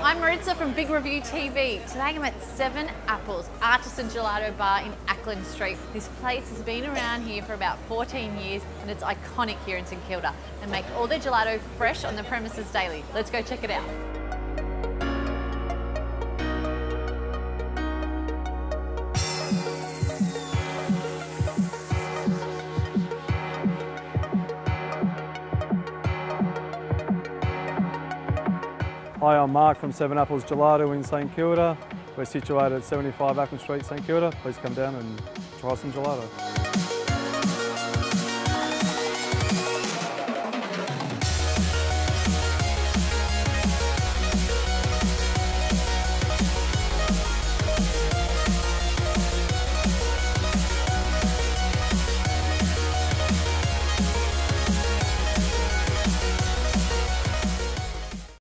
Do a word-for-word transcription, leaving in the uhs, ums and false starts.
I'm Maritza from Big Review T V. Today I'm at Seven Apples Artisan Gelato Bar in Acland Street. This place has been around here for about fourteen years and it's iconic here in St Kilda. They make all their gelato fresh on the premises daily. Let's go check it out. Hi, I'm Mark from Seven Apples Gelato in St Kilda. We're situated at seventy-five Acland Street, St Kilda. Please come down and try some gelato.